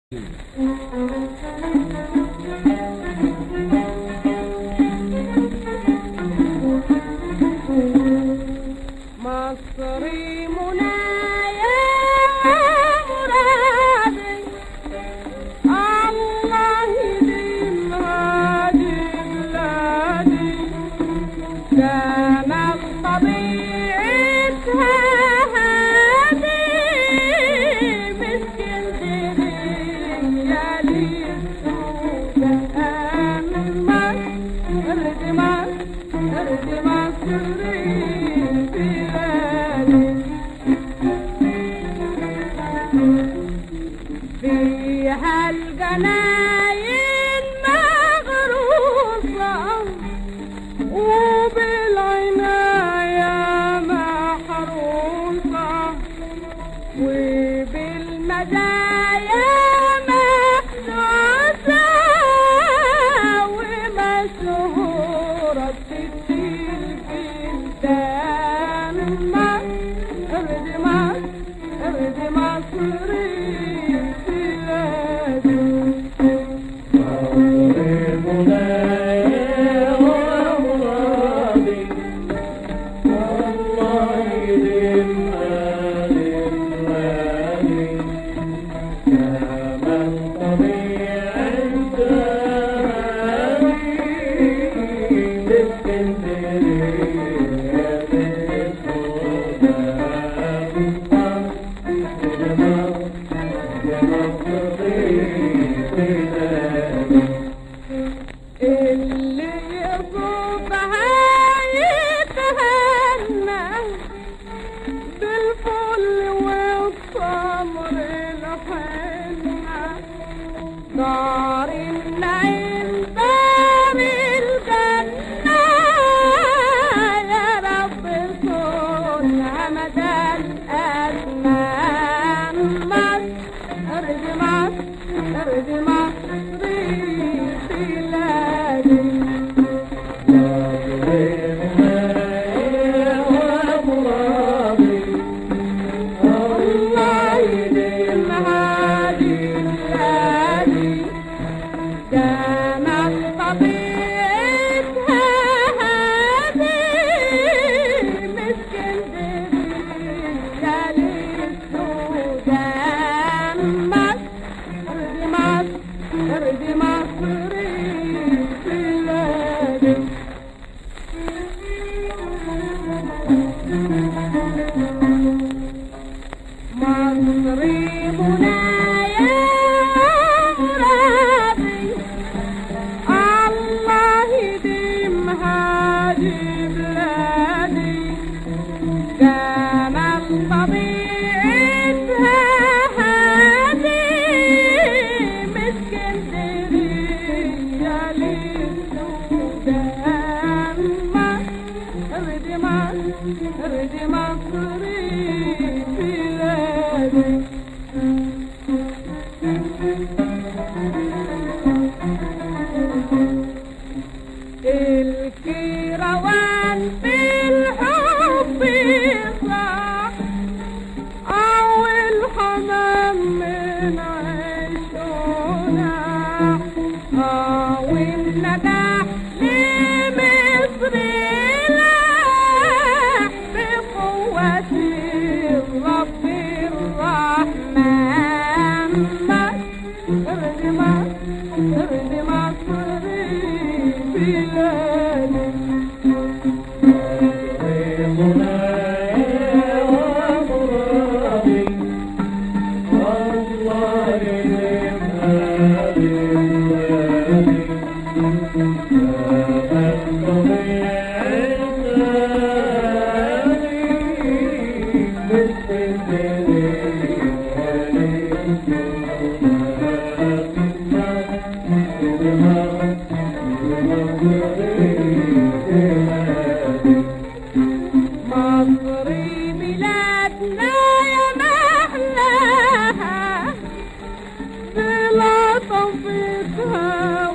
مصري منى يا مرادي، الله يديمها لبلادي، جمال طبيعتها هادي، مسكين يا للسودان ارض مصري فيها الجناين مغروسة وبالعناية محروسة وبالمزايا محسوسة ومشهورة بكتير بلدان ارض مصري اللي يصوبها يتهنى بالفل والصبر الحنة، دار النعيم دار الجنة، يا رب صونها مدى الأزمان. ارض مصري بلادي، الله يديمها لبلادي، جمال طبيعتها هادي، مسكين يا للسودان ارض مصري بلادي. مصري منى يا مرادي، الله يديمها لبلادي، جمال طبيعتها هادي، مسكين يا للسودان ارض مصري بلادي. الكروان بالحب صح او الحمام من عيشنا او النجاح لمصر لاح بقوة الرب الرحمن. ارض مصري بلادي، مصري بلادنا يا محلاها بلطفتها